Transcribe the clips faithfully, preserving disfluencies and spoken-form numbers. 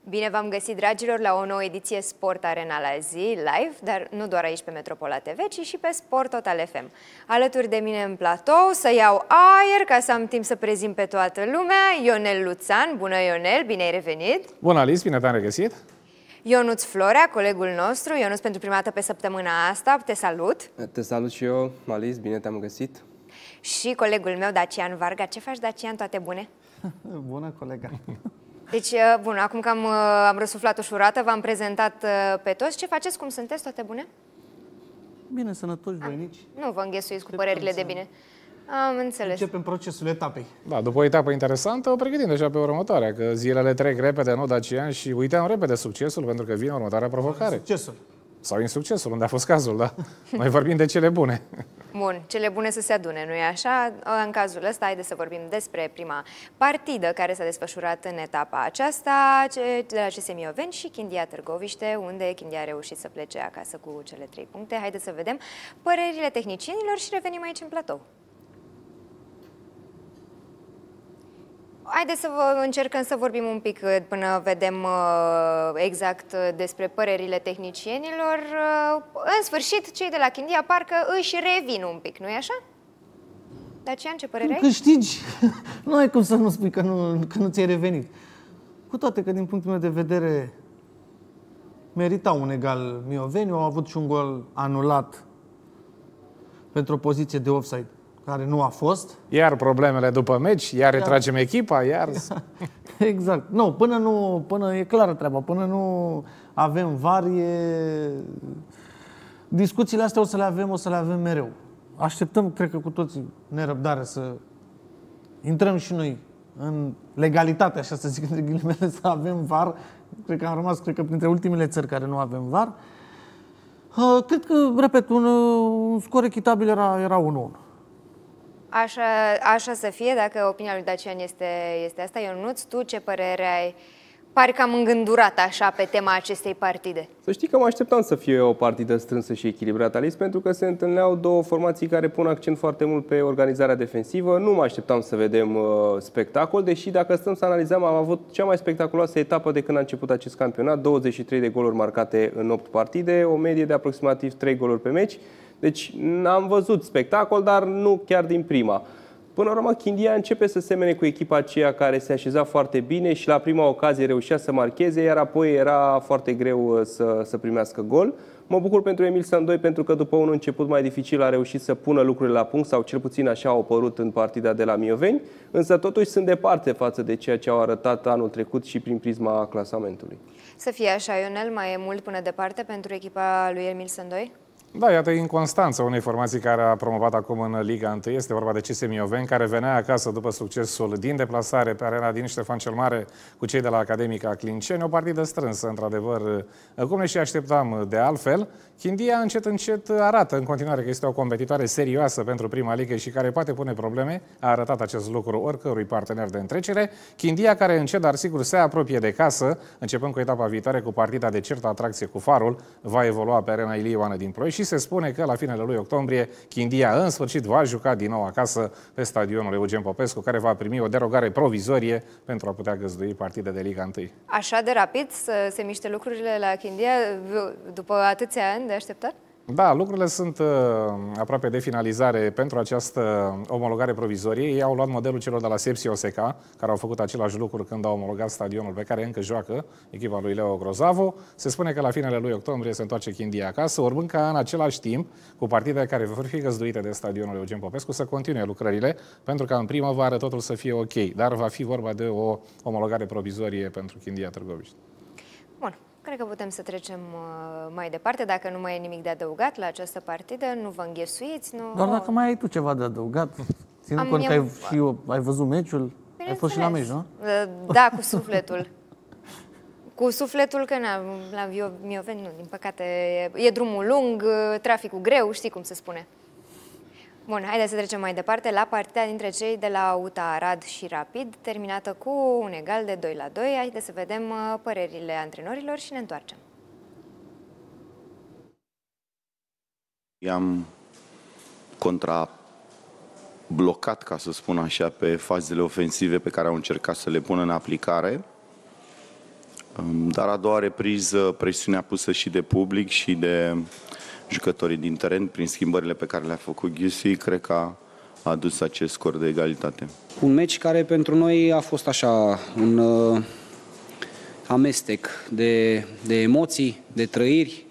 Bine v-am găsit, dragilor, la o nouă ediție Sport Arena la zi, live, dar nu doar aici pe Metropola T V, ci și pe Sport Total F M. Alături de mine în platou, să iau aer ca să am timp să prezint pe toată lumea, Ionel Luțan. Bună, Ionel, bine ai revenit! Bună, Alice, bine te-am regăsit! Ionuț Florea, colegul nostru. Ionuț, pentru prima dată pe săptămâna asta, te salut! Te salut și eu, Alice, bine te-am găsit! Și colegul meu, Dacian Varga. Ce faci, Dacian? Toate bune? Bună, colega! Deci, bun, acum că am, am răsuflat ușurată, v-am prezentat pe toți. Ce faceți? Cum sunteți? Toate bune? Bine, sănătoși, voinici. Nu vă înghesuiți cu părerile de bine. Am înțeles. Începem procesul etapei. Da, după o etapă interesantă, o pregătim deja pe următoarea, că zilele trec repede, nu, Dacian, și uităm repede succesul, pentru că vine următoarea provocare. Succesul. Sau insuccesul, unde a fost cazul, da? Noi vorbim de cele bune. Bun, cele bune să se adune, nu-i așa? În cazul ăsta, haideți să vorbim despre prima partidă care s-a desfășurat în etapa aceasta, de la C S Mioveni și Chindia Târgoviște, unde Chindia a reușit să plece acasă cu cele trei puncte. Haideți să vedem părerile tehnicienilor și revenim aici în platou. Haideți să vă încercăm să vorbim un pic până vedem uh, exact despre părerile tehnicienilor. Uh, în sfârșit, cei de la Chindia parcă își revin un pic, nu-i așa? Dacian, ce părere ai? Câștigi! Nu ai cum să nu spui că nu, că nu ți-ai revenit. Cu toate că, din punctul meu de vedere, meritau un egal Mioveni, au avut și un gol anulat pentru o poziție de offside, care nu a fost. Iar problemele după meci, iar, iar... retragem echipa, iar... Exact. Nu, până nu, până e clară treaba, până nu avem V A R, e... discuțiile astea o să le avem, o să le avem mereu. Așteptăm, cred că cu toții, nerăbdare să intrăm și noi în legalitate, așa să zic, între ghilimele, să avem V A R. Cred că am rămas, cred că, printre ultimele țări care nu avem V A R. Cred că, repet, un, un scor echitabil era, era unu unu. Așa, așa să fie, dacă opinia lui Dacian este, este asta. Ionuț, tu ce părere ai? Pare că am îngândurat așa pe tema acestei partide. Să știi că mă așteptam să fie o partidă strânsă și echilibrată, Alice, pentru că se întâlneau două formații care pun accent foarte mult pe organizarea defensivă. Nu mă așteptam să vedem uh, spectacol, deși dacă stăm să analizăm, am avut cea mai spectaculoasă etapă de când a început acest campionat, douăzeci și trei de goluri marcate în opt partide, o medie de aproximativ trei goluri pe meci. Deci am văzut spectacol, dar nu chiar din prima. Până la urmă, Chindia începe să semene cu echipa aceea care se așeza foarte bine și la prima ocazie reușea să marcheze, iar apoi era foarte greu să, să primească gol. Mă bucur pentru Emil Sandoi, pentru că după un început mai dificil a reușit să pună lucrurile la punct, sau cel puțin așa au apărut în partida de la Mioveni, însă totuși sunt departe față de ceea ce au arătat anul trecut și prin prisma clasamentului. Să fie așa, Ionel, mai e mult până departe pentru echipa lui Emil Sandoi? Da, iată inconstanța unei formații care a promovat acum în Liga unu. Este vorba de C S Mioveni, care venea acasă după succesul din deplasare pe arena din Ștefan cel Mare cu cei de la Academica Clinceni. O partidă strânsă, într-adevăr, cum ne și așteptam de altfel. Chindia încet, încet arată în continuare că este o competitoare serioasă pentru prima ligă și care poate pune probleme. A arătat acest lucru oricărui partener de întrecere. Chindia care încet, dar sigur, se apropie de casă, începând cu etapa viitoare cu partida de certă atracție cu Farul, va evolua pe arena Ilie Ioană din Ploiești. Și se spune că la finele lui octombrie Chindia în sfârșit va juca din nou acasă pe stadionul Eugen Popescu, care va primi o derogare provizorie pentru a putea găzdui partide de Liga unu. Așa de rapid să se miște lucrurile la Chindia după atâția ani de așteptat? Da, lucrurile sunt uh, aproape de finalizare pentru această omologare provizorie. Ei au luat modelul celor de la Sepsi Oseca, care au făcut același lucru când au omologat stadionul pe care încă joacă echipa lui Leo Grozavu. Se spune că la finele lui octombrie se întoarce Chindia acasă, urmând ca în același timp, cu partidele care vor fi găzduite de stadionul Eugen Popescu, să continue lucrările, pentru ca în primăvară totul să fie ok. Dar va fi vorba de o omologare provizorie pentru Chindia Târgoviște. Bun. Cred că putem să trecem uh, mai departe, dacă nu mai e nimic de adăugat la această partidă, nu vă înghesuiți. Nu... Doar dacă mai ai tu ceva de adăugat, ținând cont că ai, și eu, ai văzut meciul, ai fost și la meci, nu? Da, cu sufletul. Cu sufletul că na, la Mioveni, nu, din păcate, e, e drumul lung, traficul greu, știi cum se spune. Bun, haideți să trecem mai departe la partida dintre cei de la U T A Arad și Rapid, terminată cu un egal de doi la doi. Haideți să vedem părerile antrenorilor și ne întoarcem. I-am contrablocat, ca să spun așa, pe fazele ofensive pe care au încercat să le pună în aplicare. Dar a doua repriză, presiunea pusă și de public și de jucătorii din teren, prin schimbările pe care le-a făcut Ghiusi, cred că a adus acest scor de egalitate. Un meci care pentru noi a fost așa un uh, amestec de, de emoții, de trăiri,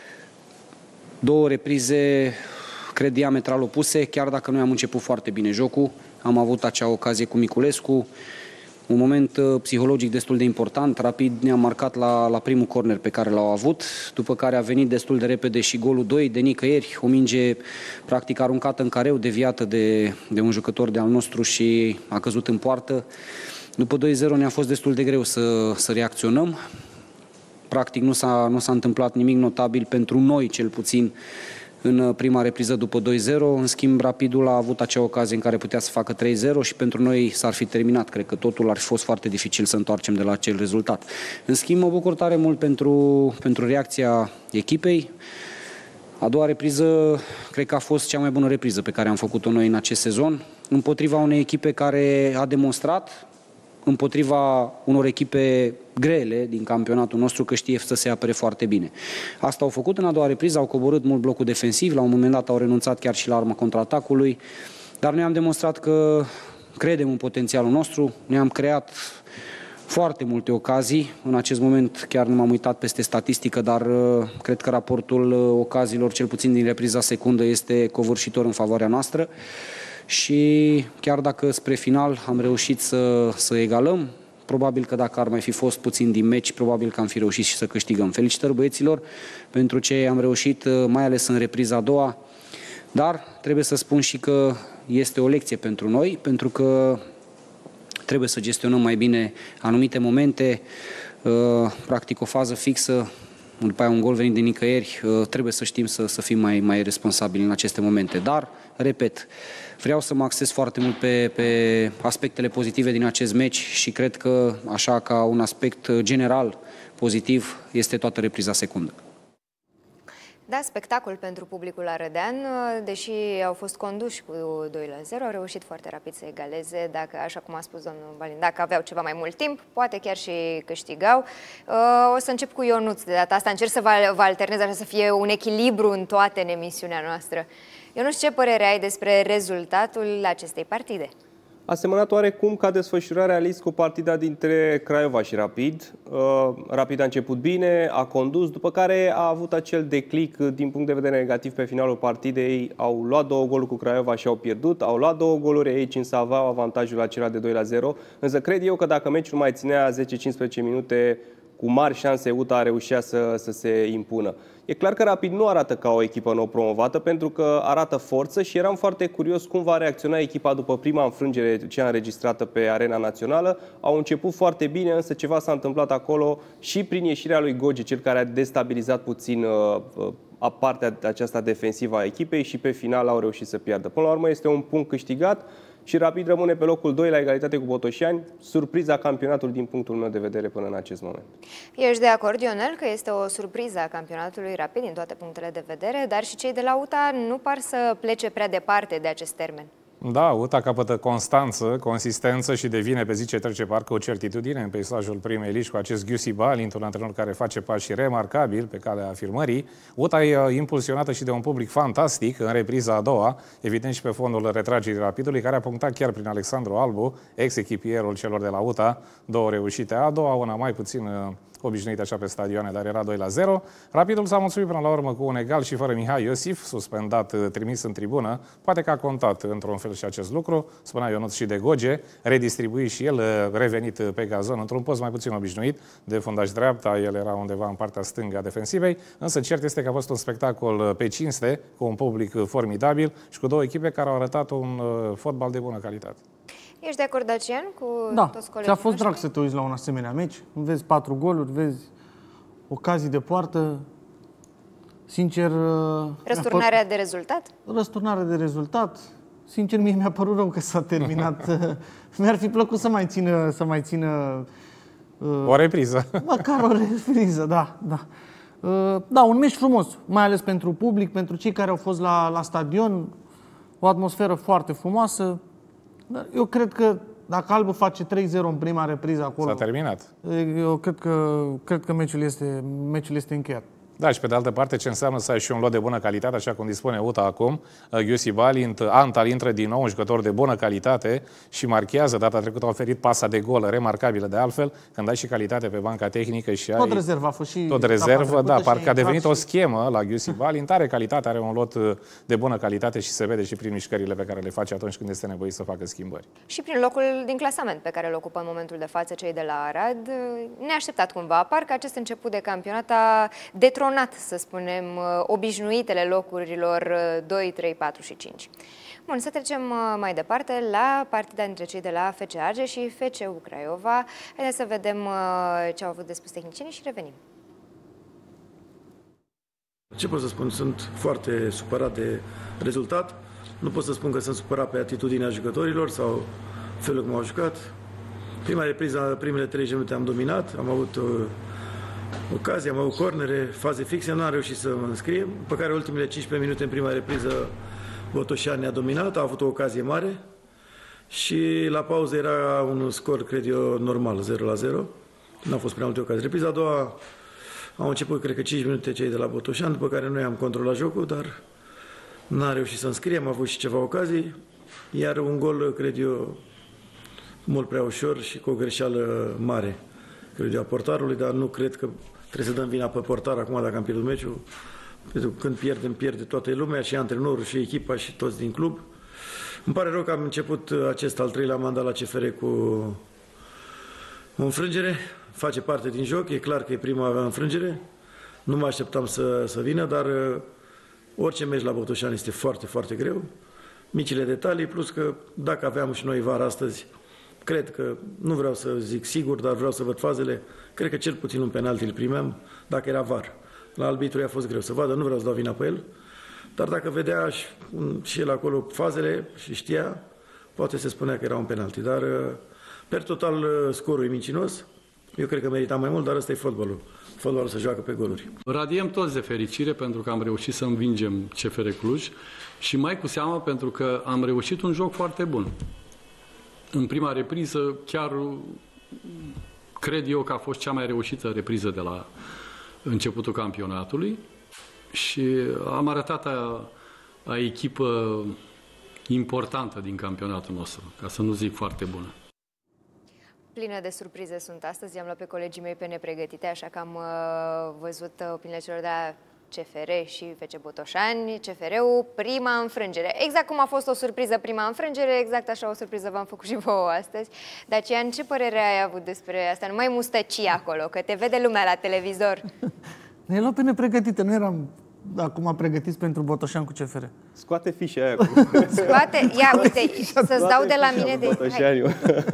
două reprize, cred, diametral opuse, chiar dacă noi am început foarte bine jocul, am avut acea ocazie cu Miculescu, un moment uh, psihologic destul de important, Rapid ne-a marcat la, la primul corner pe care l-au avut, după care a venit destul de repede și golul doi de nicăieri, o minge practic aruncată în careu, deviată de, de un jucător de al nostru și a căzut în poartă. După doi zero ne-a fost destul de greu să, să reacționăm. Practic nu s-a, nu s-a întâmplat nimic notabil pentru noi, cel puțin, în prima repriză după doi zero. În schimb, Rapidul a avut acea ocazie în care putea să facă trei zero și pentru noi s-ar fi terminat. Cred că totul ar fi fost foarte dificil să întoarcem de la acel rezultat. În schimb, mă bucur tare mult pentru, pentru reacția echipei. A doua repriză, cred că a fost cea mai bună repriză pe care am făcut-o noi în acest sezon, împotriva unei echipe care a demonstrat, împotriva unor echipe grele din campionatul nostru, că știe să se apere foarte bine. Asta au făcut în a doua repriză, au coborât mult blocul defensiv, la un moment dat au renunțat chiar și la arma contraatacului, dar noi am demonstrat că credem în potențialul nostru, ne-am creat foarte multe ocazii. În acest moment chiar nu m-am uitat peste statistică, dar uh, cred că raportul uh, ocaziilor, cel puțin din repriza secundă, este covârșitor în favoarea noastră. Și chiar dacă spre final am reușit să, să egalăm, probabil că dacă ar mai fi fost puțin din meci, probabil că am fi reușit și să câștigăm. Felicitări băieților pentru ce am reușit, mai ales în repriza a doua, dar trebuie să spun și că este o lecție pentru noi, pentru că trebuie să gestionăm mai bine anumite momente, practic o fază fixă, după aia un gol venit de nicăieri, trebuie să știm să, să fim mai, mai responsabili în aceste momente. Dar, repet, vreau să mă axez foarte mult pe, pe aspectele pozitive din acest meci și cred că, așa ca un aspect general pozitiv, este toată repriza secundă. Da, spectacol pentru publicul arădean, deși au fost conduși cu doi la zero, au reușit foarte rapid să egaleze, dacă, așa cum a spus domnul Balin, dacă aveau ceva mai mult timp, poate chiar și câștigau. O să încep cu Ionuț de data asta, încerc să vă alternez, așa să fie un echilibru în toate în emisiunea noastră. Ionuț, ce părere ai despre rezultatul acestei partide? A semănat oarecum ca desfășurarea Alice cu partida dintre Craiova și Rapid. Uh, Rapid a început bine, a condus, după care a avut acel declic din punct de vedere negativ pe finalul partidei. Au luat două goluri cu Craiova și au pierdut, au luat două goluri aici, însă aveau avantajul acela de doi la zero. Însă cred eu că dacă meciul mai ținea zece cincisprezece minute, cu mari șanse U T A a reușit să, să se impună. E clar că Rapid nu arată ca o echipă nou promovată, pentru că arată forță și eram foarte curios cum va reacționa echipa după prima înfrângere, cea înregistrată pe arena națională. Au început foarte bine, însă ceva s-a întâmplat acolo și prin ieșirea lui Gogi, cel care a destabilizat puțin uh, uh, partea aceasta defensivă a echipei, și pe final au reușit să piardă. Până la urmă este un punct câștigat și Rapid rămâne pe locul doi la egalitate cu Botoșani, surpriza campionatului din punctul meu de vedere până în acest moment. Ești de acord, Ionel, că este o surpriză a campionatului Rapid din toate punctele de vedere, dar și cei de la U T A nu par să plece prea departe de acest termen. Da, U T A capătă constanță, consistență și devine pe zi ce trece parcă o certitudine în peisajul primei ligi cu acest Ghiusi Balint, un antrenor care face pași remarcabili pe calea afirmării. U T A e impulsionată și de un public fantastic în repriza a doua, evident și pe fondul retragerii Rapidului, care a punctat chiar prin Alexandru Albu, ex-echipierul celor de la U T A, două reușite, a doua, una mai puțin obișnuit așa pe stadioane, dar era doi la zero. Rapidul s-a mulțumit până la urmă cu un egal și fără Mihai Iosif, suspendat, trimis în tribună. Poate că a contat într-un fel și acest lucru, spunea Ionuț și de Goge, redistribuit și el, revenit pe gazon, într-un post mai puțin obișnuit, de fundaș dreapta, el era undeva în partea stângă a defensivei, însă cert este că a fost un spectacol pe cinste, cu un public formidabil și cu două echipe care au arătat un fotbal de bună calitate. Ești de acord, Dacian, cu da, toți colegii? Da, a fost drag noștri? să te uiți la un asemenea meci. Vezi patru goluri, vezi ocazii de poartă. Sincer... Răsturnarea de rezultat? Răsturnarea de rezultat. Sincer, mie mi-a părut rău că s-a terminat. Mi-ar fi plăcut să mai țină... Să mai țină o repriză. Măcar o repriză, da, da. Da, un meci frumos, mai ales pentru public, pentru cei care au fost la, la stadion. O atmosferă foarte frumoasă. Eu cred că Dacă Albul face trei zero în prima repriză acolo... S-a terminat. Eu cred că, cred că meciul, este, meciul este încheiat. Da, și pe de altă parte, ce înseamnă să ai și un lot de bună calitate, așa cum dispune U T A acum. Giussi Balint, Antal intră din nou un jucător de bună calitate și marchează. Data trecută a oferit pasa de gol remarcabilă de altfel, când ai și calitate pe banca tehnică și ai... Tot rezervă a fost și... Tot rezervă, da, parcă a devenit și... o schemă la Giussi Balint. Are calitate, are un lot de bună calitate și se vede și prin mișcările pe care le face atunci când este nevoit să facă schimbări. Și prin locul din clasament pe care îl ocupă în momentul de față cei de la Arad, neașteptat cumva. Parcă acest început de campionat a detronat, să spunem, obișnuitele locurilor doi, trei, patru și cinci. Bun, să trecem mai departe la partida dintre cei de la F C Argeș și F C U Craiova. Haideți să vedem ce au avut de spus tehnicienii și revenim. Ce pot să spun? Sunt foarte supărat de rezultat. Nu pot să spun că sunt supărat pe atitudinea jucătorilor sau felul cum au jucat. Prima repriză, primele treizeci de minute am dominat, am avut uh, ocazii, am avut cornere, faze fixe, nu am reușit să mă înscriem, pe care ultimele cincisprezece minute în prima repriză Botoșani ne-a dominat, a avut o ocazie mare și la pauză era un scor, cred eu, normal, zero la zero. Nu au fost prea multe ocazii. Repriza a doua au început, cred că cinci minute cei de la Botoșani, după care noi am controlat jocul, dar n-am reușit să înscriem, am avut și ceva ocazii, iar un gol, cred eu, mult prea ușor și cu o greșeală mare, cred eu, a portarului, dar nu cred că trebuie să dăm vina pe portar acum dacă am pierdut meciul. Pentru că când pierdem, pierde toată lumea, și antrenorul, și echipa, și toți din club. Îmi pare rău că am început acest al treilea mandat la C F R cu o înfrângere. Face parte din joc, e clar că e prima înfrângere. Nu mă așteptam să, să vină, dar orice meci la Botoșani este foarte, foarte greu. Micile detalii, plus că dacă aveam și noi var astăzi, cred că, nu vreau să zic sigur, dar vreau să văd fazele, cred că cel puțin un penalti îl primeam dacă era var. La arbitru a fost greu să vadă, nu vreau să dau vina pe el, dar dacă vedea și, și el acolo fazele și știa, poate se spunea că era un penalti. Dar, per total, scorul e mincinos. Eu cred că merita mai mult, dar ăsta e fotbalul. Fotbalul se joacă pe goluri. Radiem toți de fericire pentru că am reușit să învingem C F R Cluj și mai cu seamă pentru că am reușit un joc foarte bun. În prima repriză, chiar cred eu că a fost cea mai reușită repriză de la începutul campionatului și am arătat a, a echipă importantă din campionatul nostru, ca să nu zic foarte bună. Plină de surprize sunt astăzi, i-am luat pe colegii mei pe nepregătite, așa că am uh, văzut opiniile celor de la C F R și F C Botoșani. C F R-ul, prima înfrângere. Exact cum a fost o surpriză prima înfrângere, exact așa o surpriză v-am făcut și vouă astăzi. Dacian, ce părere ai avut despre asta? Nu mai mustăci acolo, că te vede lumea la televizor. Ne-ai luat pe nepregătite, nu eram acum pregătiți pentru Botoșani cu C F R. Scoate fișa aia. Scoate, ia uite, să-ți dau de la mine de...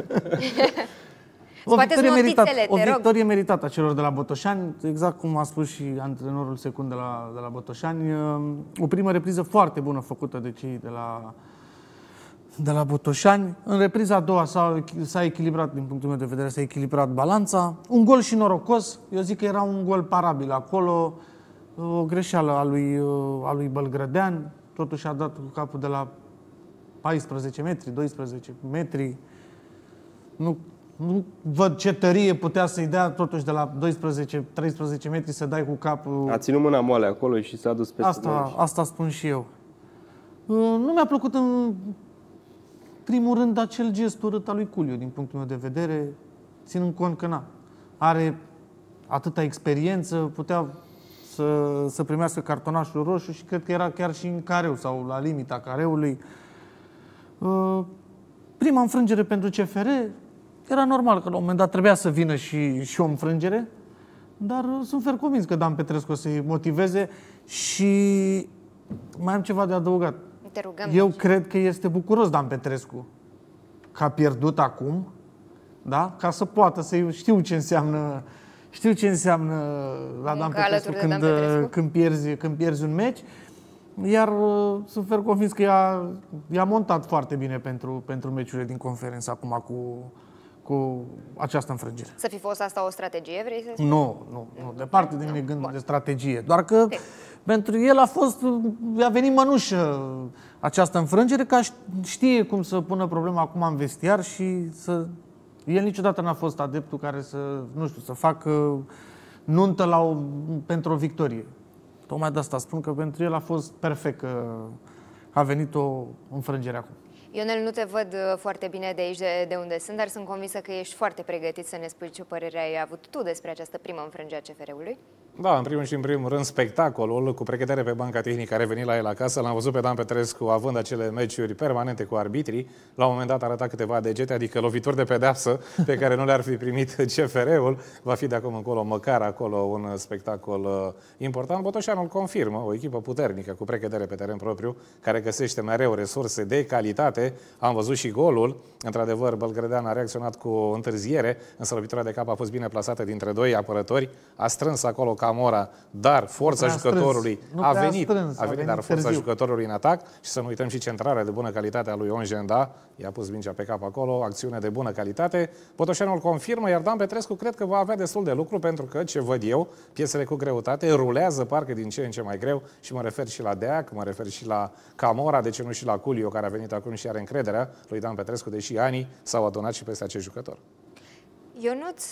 O victorie, meritată, o victorie meritată a celor de la Botoșani, exact cum a spus și antrenorul secund de la, de la Botoșani. O primă repriză foarte bună făcută de cei de la, de la Botoșani. În repriza a doua s-a echilibrat, din punctul meu de vedere, s-a echilibrat balanța. Un gol și norocos, eu zic că era un gol parabil acolo, o greșeală a lui, a lui Bălgrădean, totuși a dat cu capul de la paisprezece metri, doisprezece metri. Nu Nu văd ce tărie putea să-i dea totuși de la doisprezece treisprezece metri să dai cu capul. A ținut mâna moale acolo și s-a dus peste asta, asta spun și eu. Nu mi-a plăcut în primul rând acel gest urât al lui Culiu, din punctul meu de vedere, ținând cont că na, are atâta experiență, putea să, să primească cartonașul roșu și cred că era chiar și în careu sau la limita careului. Prima înfrângere pentru C F R. Era normal că la un moment dat trebuia să vină și, și o înfrângere, dar sunt fer convins că Dan Petrescu o să-i motiveze și mai am ceva de adăugat. Te rugăm. Eu cred că este bucuros Dan Petrescu că a pierdut acum, da? Ca să poată să știu ce înseamnă, știu ce înseamnă la Dan Petrescu, când, Dan Petrescu când, pierzi, când pierzi un meci. Iar uh, sunt fer convins că i-a, i-a montat foarte bine pentru, pentru meciurile din conferență acum cu... cu această înfrângere. Să fi fost asta o strategie, vrei să spui? Nu, nu, nu. Departe de mine gândul de strategie. Doar că Pentru el a fost, a venit mănușă această înfrângere, ca știe cum să pună problema acum în vestiar și să... El niciodată n-a fost adeptul care să, nu știu, să facă nuntă la o, pentru o victorie. Tocmai de asta spun că pentru el a fost perfect că a venit o înfrângere acum. Ionel, nu te văd foarte bine de aici, de, de unde sunt, dar sunt convinsă că ești foarte pregătit să ne spui ce părere ai avut tu despre această primă înfrângere a C F R-ului. Da, în primul și în primul rând, spectacolul cu pregătire pe banca tehnică care a venit la el acasă. L-am văzut pe Dan Petrescu având acele meciuri permanente cu arbitrii. La un moment dat arăta câteva degete, adică lovituri de pedeapsă pe care nu le-ar fi primit C F R-ul. Va fi de acum încolo măcar acolo un spectacol important. Botoșanul confirmă o echipă puternică cu pregătire pe teren propriu, care găsește mereu resurse de calitate. Am văzut și golul. Într-adevăr, Bălgrădean a reacționat cu întârziere, însă lovitura de cap a fost bine plasată dintre doi apărători. A strâns acolo Camora, dar forța jucătorului a venit, strâns, a venit, dar forța târziu. jucătorului în atac și să nu uităm și centrarea de bună calitate a lui Ongenda. I-a pus mingea pe cap acolo, acțiune de bună calitate. Botoșanul confirmă, iar Dan Petrescu cred că va avea destul de lucru pentru că, ce văd eu, piesele cu greutate rulează parcă din ce în ce mai greu și mă refer și la Deac, mă refer și la Camora, de ce nu și la Culio, care a venit acum și are încrederea lui Dan Petrescu, deși anii s-au adunat și peste acest jucător. Ionuț,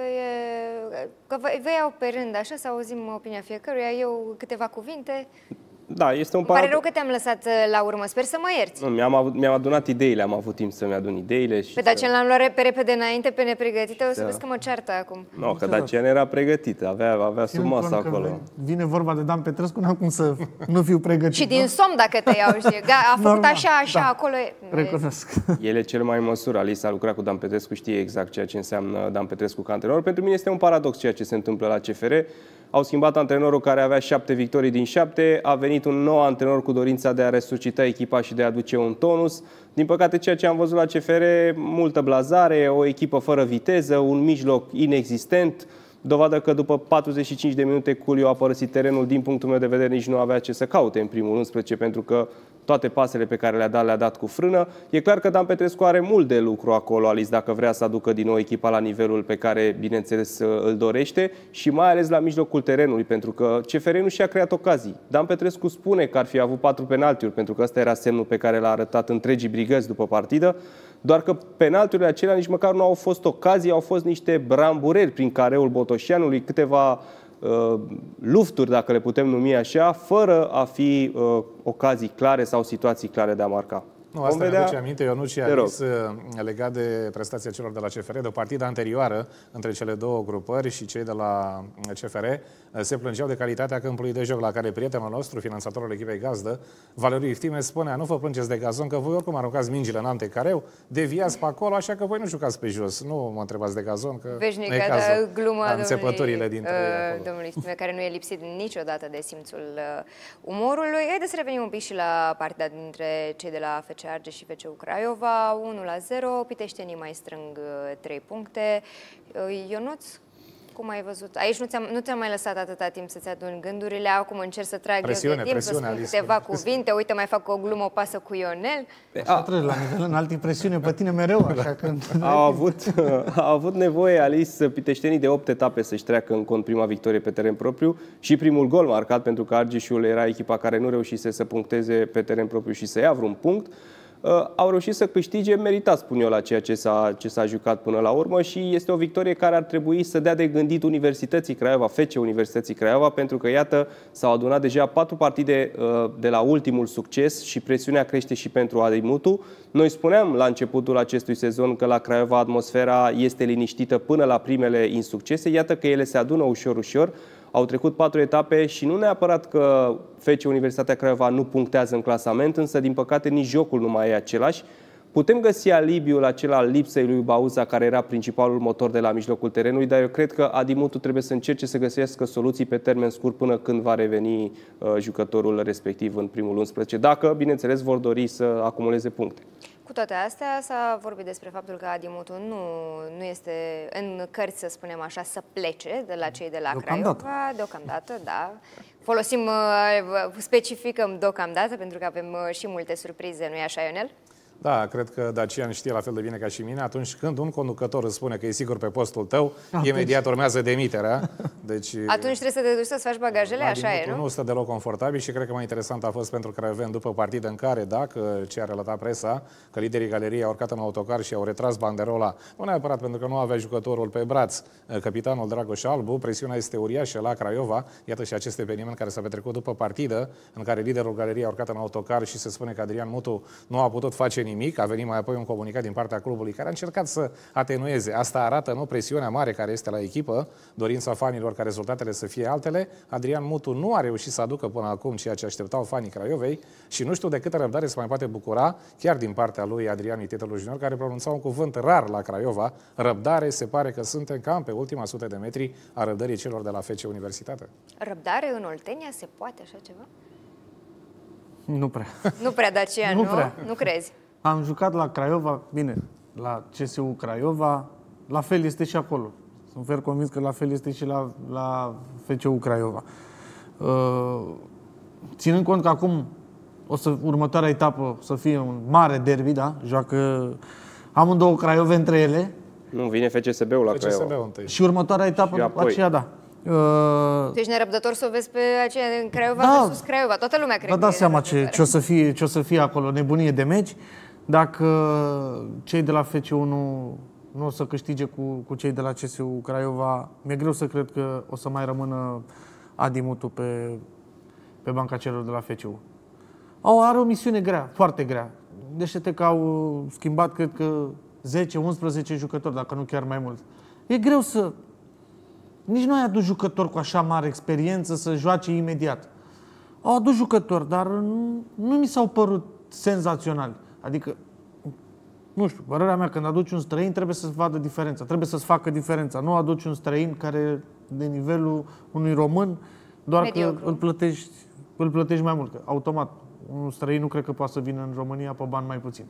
că vă iau pe rând așa să auzim opinia fiecăruia, eu câteva cuvinte. Da, este un Îmi pare rău că te-am lăsat la urmă, sper să mă ierți. Mi-am mi adunat ideile, am avut timp să-mi adun ideile. Și pe Dacian l-am luat pe repede înainte, pe nepregătite, o să da. vezi că mă ceartă acum. Nu, no, că Dacian era pregătit, avea, avea sub masă acolo. Vine vorba de Dan Petrescu, n-am cum să nu fiu pregătit. Și din somn dacă te iau, știi, a făcut Normal. așa, așa, da. acolo. Recunosc. El e cel mai în măsură, Alice a lucrat cu Dan Petrescu, știe exact ceea ce înseamnă Dan Petrescu ca antrenor. Pentru mine este un paradox ceea ce se întâmplă la C F R. Au schimbat antrenorul care avea șapte victorii din șapte, a venit un nou antrenor cu dorința de a resuscita echipa și de a aduce un tonus. Din păcate, ceea ce am văzut la C F R, multă blazare, o echipă fără viteză, un mijloc inexistent, dovadă că după patruzeci și cinci de minute Culio a părăsit terenul, din punctul meu de vedere nici nu avea ce să caute în primul unsprezece, pentru că toate pasele pe care le-a dat, le-a dat cu frână. E clar că Dan Petrescu are mult de lucru acolo, Alice, dacă vrea să aducă din nou echipa la nivelul pe care, bineînțeles, îl dorește și mai ales la mijlocul terenului, pentru că C F R nu și-a creat ocazii. Dan Petrescu spune că ar fi avut patru penaltiuri, pentru că ăsta era semnul pe care l-a arătat întregii brigăzi după partidă, doar că penaltiurile acelea nici măcar nu au fost ocazii, au fost niște brambureri prin careul Botoșanului, câteva uh, lufturi, dacă le putem numi așa, fără a fi uh, ocazii clare sau situații clare de a marca. Nu, asta mi aduce aminte, Ionuț și Alice, legat de prestația celor de la C F R, de o partidă anterioară între cele două grupări și cei de la C F R, se plângeau de calitatea câmpului de joc, la care prietenul nostru, finanțatorul echipei gazdă, Valeriu Iftime, spunea: nu vă plângeți de gazon, că voi oricum aruncați mingile în antecareu, deviați pe acolo, așa că voi nu jucați pe jos. Nu mă întrebați de gazon, că veșnica, nu e cazul. Gluma da, înțepăturile dintre uh, domnului Iftime, care nu e lipsit niciodată de simțul uh, umorului. Haideți să revenim un pic și la partida dintre cei de la F C Argeș și F C Craiova, unu la zero, piteștenii mai strâng trei puncte. Ionuț, cum ai văzut? Aici nu ți-am, nu ți-am mai lăsat atâta timp să-ți aduni gândurile, acum încerc să trag presiune, eu de timp, presiune, să spun Alice. câteva cuvinte. Uite, mai fac o glumă, o pasă cu Ionel. Așa treci la nivel înalt, presiune pe tine mereu, așa că... Au avut, au avut nevoie, Alice, piteștenii de opt etape să-și treacă în cont prima victorie pe teren propriu și primul gol marcat, pentru că Argeșul era echipa care nu reușise să puncteze pe teren propriu și să ia vreun punct. Uh, au reușit să câștige meritat, spun eu, la ceea ce s-a, ce s-a jucat până la urmă și este o victorie care ar trebui să dea de gândit Universității Craiova, F C Universității Craiova, pentru că, iată, s-au adunat deja patru partide uh, de la ultimul succes și presiunea crește și pentru Adi Mutu. Noi spuneam la începutul acestui sezon că la Craiova atmosfera este liniștită până la primele insuccese, iată că ele se adună ușor, ușor. Au trecut patru etape și nu neapărat că F C Universitatea Craiova nu punctează în clasament, însă din păcate nici jocul nu mai e același. Putem găsi alibiul acela al lipsei lui Bauza, care era principalul motor de la mijlocul terenului, dar eu cred că Adi Mutu trebuie să încerce să găsească soluții pe termen scurt până când va reveni uh, jucătorul respectiv în primul unsprezece, dacă, bineînțeles, vor dori să acumuleze puncte. Cu toate astea, s-a vorbit despre faptul că Adi Mutu nu, nu este în cărți, să spunem așa, să plece de la cei de la Deocamdată. Craiova. Deocamdată, da. Folosim, specificăm deocamdată, pentru că avem și multe surprize, nu-i așa, Ionel? Da, cred că Dacian știe la fel de bine ca și mine. Atunci când un conducător îți spune că e sigur pe postul tău, atunci imediat urmează demiterea. Deci, atunci trebuie să te duci să-ți faci bagajele, așa e, nu? Nu stă deloc confortabil și cred că mai interesant a fost pentru craioven după partidă în care, dacă ce a relatat presa, că liderii galeriei au urcat în autocar și au retras banderola, nu neapărat pentru că nu avea jucătorul pe braț, capitanul Dragoș Albu, presiunea este uriașă la Craiova. Iată și acest eveniment care s-a petrecut după partidă, în care liderul galeriei a urcat în autocar și se spune că Adrian Mutu nu a putut face nimic. A venit mai apoi un comunicat din partea clubului care a încercat să atenueze. Asta arată, nu, presiunea mare care este la echipă, dorința fanilor ca rezultatele să fie altele. Adrian Mutu nu a reușit să aducă până acum ceea ce așteptau fanii Craiovei și nu știu de câtă răbdare se mai poate bucura chiar din partea lui Adrian Mititelu Junior, care pronunța un cuvânt rar la Craiova. Răbdare, se pare că suntem cam pe ultima sută de metri a răbdării celor de la F C Universitate. Răbdare în Oltenia se poate așa ceva? Nu prea. Nu prea, Dacian, nu? Nu, prea. Nu crezi? Am jucat la Craiova, bine, la C S U Craiova, la fel este și acolo. Sunt fer convins că la fel este și la, la F C U Craiova. Uh, ținând cont că acum o să, următoarea etapă să fie un mare derby, da? Joacă amândouă Craiove între ele. Nu, vine F C S B-ul la Craiova. Și următoarea etapă și după aceea, da. Uh, tu ești nerăbdător să o vezi pe aceea în Craiova da, versus Craiova. Toată lumea crede. Vă dați seama ce, ce, o să fie, ce o să fie acolo, nebunie de meci. Dacă cei de la F C U nu, nu o să câștige cu, cu cei de la C S U Craiova, mi-e greu să cred că o să mai rămână Adi Mutu pe, pe banca celor de la F C U. Au, are o misiune grea, foarte grea. Deși că au schimbat, cred că, zece unsprezece jucători, dacă nu chiar mai mult. E greu să... Nici nu ai adus jucători cu așa mare experiență să joace imediat. Au adus jucători, dar nu, nu mi s-au părut senzaționali. Adică, nu știu, părerea mea, când aduci un străin, trebuie să-ți vadă diferența, trebuie să-ți facă diferența. Nu aduci un străin care de nivelul unui român, doar mediocru, că îl plătești, îl plătești mai mult. Că automat, un străin nu cred că poate să vină în România pe bani mai puțin.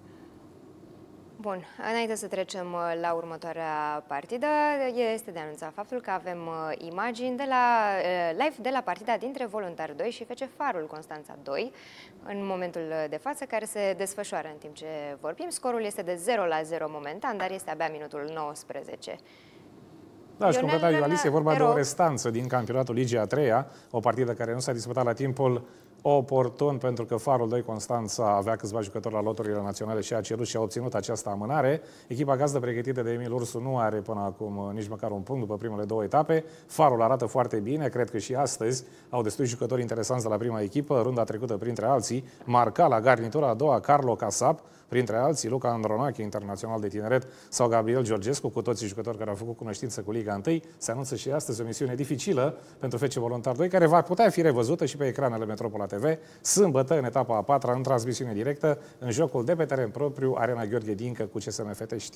Bun, înainte să trecem la următoarea partidă, este de anunțat faptul că avem imagini de la live de la partida dintre Voluntari doi și F C Farul Constanța doi, în momentul de față, care se desfășoară în timp ce vorbim. Scorul este de zero la zero momentan, dar este abia minutul nouăsprezece. Da, și completa Ioalis, e vorba de o restanță din campionatul Ligii a treia, o partidă care nu s-a disputat la timpul oportun, pentru că Farul doi Constanța avea câțiva jucători la loturile naționale și a cerut și a obținut această amânare. Echipa gazdă pregătită de Emil Ursu nu are până acum nici măcar un punct după primele două etape. Farul arată foarte bine, cred că și astăzi au destui jucători interesanți de la prima echipă, runda trecută printre alții. Marca la garnitura a doua Carlo Casap, printre alții Luca Andronache, internațional de tineret, sau Gabriel Georgescu, cu toții jucători care au făcut cunoștință cu Liga unu. Se anunță și astăzi o misiune dificilă pentru F C Voluntari doi, care va putea fi revăzută și pe ecranele Metropola T V, sâmbătă, în etapa a patra, în transmisiune directă, în jocul de pe teren propriu, Arena Gheorghe Dincă cu C S M Fetești.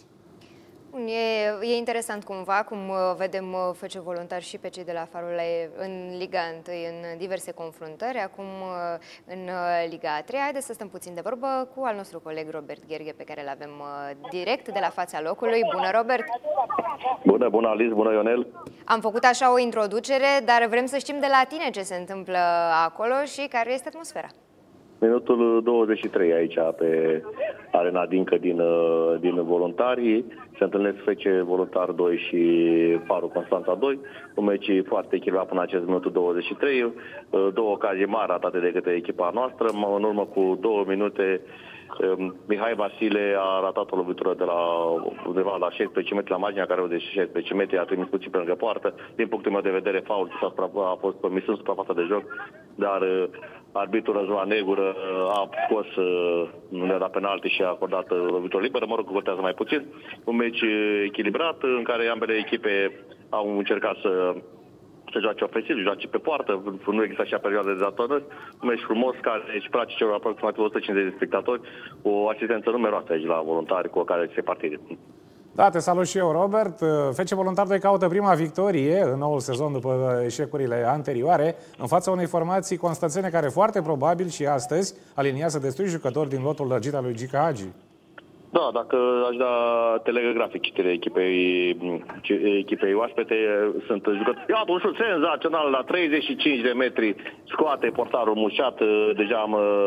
E, e interesant cumva cum vedem F C Voluntari și pe cei de la Farul în Liga unu, în diverse confruntări, acum în Liga a treia. Haideți să stăm puțin de vorbă cu al nostru coleg Robert Gherghe, pe care îl avem direct de la fața locului. Bună, Robert! Bună, bună, Alice, bună, Ionel! Am făcut așa o introducere, dar vrem să știm de la tine ce se întâmplă acolo și care este atmosfera. Minutul douăzeci și trei aici, pe Arena Dincă din, din Voluntari. Se întâlnesc F C Voluntari doi și Farul Constanța doi. Un meci foarte echilibrat până acest minutul douăzeci și trei. Două ocazii mari ratate de către echipa noastră. În urmă cu două minute, Mihai Vasile a ratat o lovitură de la undeva la șaisprezece metri, la marginea care de șaisprezece metri, a trimis puțin pe lângă poartă. Din punctul meu de vedere, faul a fost permis în suprafața de joc, dar arbitrul Răzvan Negură a scos, nu le-a dat penalti și a acordat lovitură liberă. Mă rog, contează mai puțin. Un meci echilibrat în care ambele echipe au încercat să să joace ofensiv, joace pe poartă, nu există așa perioade de datorări. Un meci frumos care își place celor aproximativ o sută cincizeci de spectatori, o asistență numeroasă aici la Voluntari cu care se partide. Da, te salut și eu, Robert. F C Voluntari doi caută prima victorie în noul sezon după eșecurile anterioare, în fața unei formații constanțene care foarte probabil și astăzi aliniază destui jucători din lotul lărgit al lui Gica Hagi. Da, dacă aș da telegrafic citire echipei, echipei oaspete, sunt jucători. Iată, un șut senzațional la treizeci și cinci de metri, scoate portarul Mușat, deja am,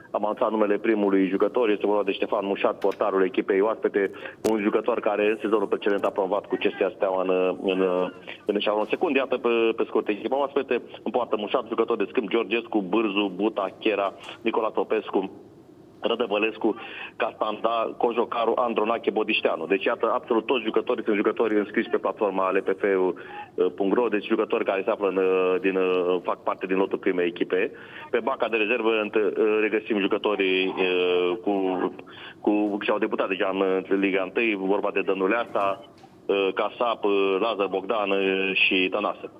am anunțat numele primului jucător, este vorba de Ștefan Mușat, portarul echipei oaspete, un jucător care în sezonul precedent a promovat cu C S A Steaua în, în, în eșalon secund. Iată pe, pe scurt echipa oaspete, în poartă Mușat, jucător de schimb Georgescu, Bârzu, Buta, Chera, Nicola Topescu, Rădăvălescu, Castanda, Cojocaru, Andronache, Bodișteanu. Deci, iată, absolut toți jucătorii sunt jucători înscriși pe platforma L P F punct ro, deci jucători care se află în, din, fac parte din lotul primei echipe. Pe banca de rezervă regăsim jucătorii cu, cu, și-au debutat deja în Liga unu, vorba de Dănuleasa, Casap, Lazar Bogdan și Tănase.